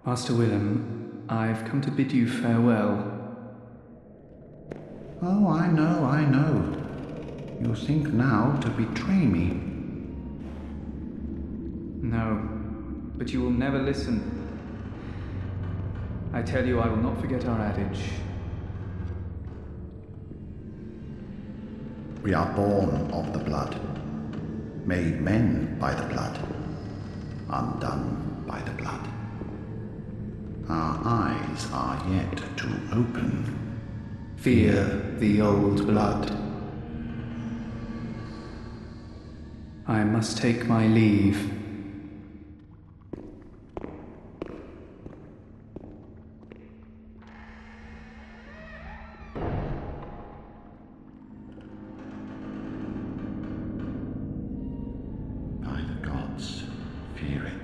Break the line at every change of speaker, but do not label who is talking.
Master Willem, I've come to bid you farewell.
Oh, I know. You think now to betray me.
No, but you will never listen. I tell you, I will not forget our adage.
We are born of the blood, made men by the blood, undone by the blood. Our eyes are yet to open.
Fear the old blood. I must take my leave.
By the gods, fear it.